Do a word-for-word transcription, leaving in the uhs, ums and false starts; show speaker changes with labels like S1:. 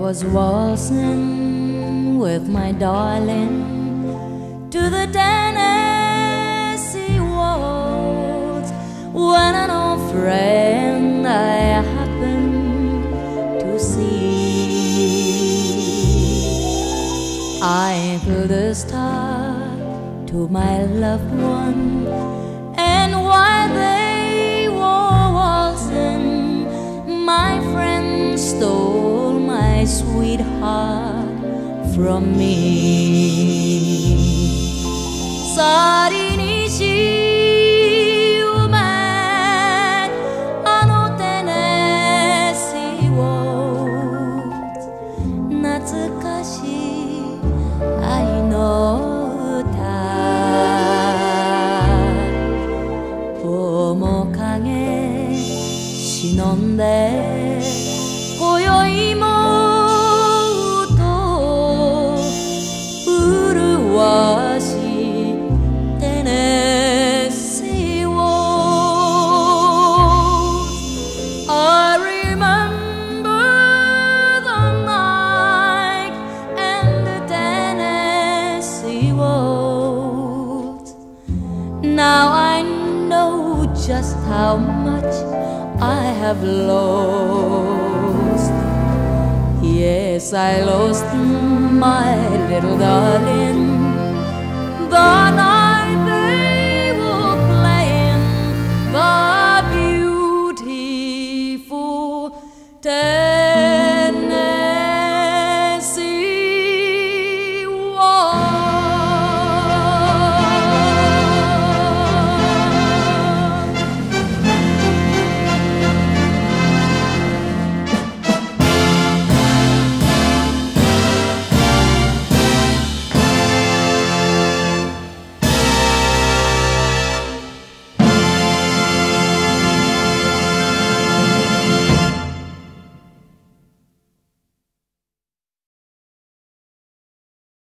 S1: was waltzing with my darling to the Tennessee waltz when an old friend I happened to see. I put a star to my loved one, and while they were waltzing, my friend stole my sweetheart from me. Sorry, Nishi, man, ano Tennessee waltz, natsukashi ai no uta, omokage shinonde今宵もと麗しいテネシーを I remember the night and the Tennessee waltz. Now I know just how much I have lost. Yes, I lost my little darling the night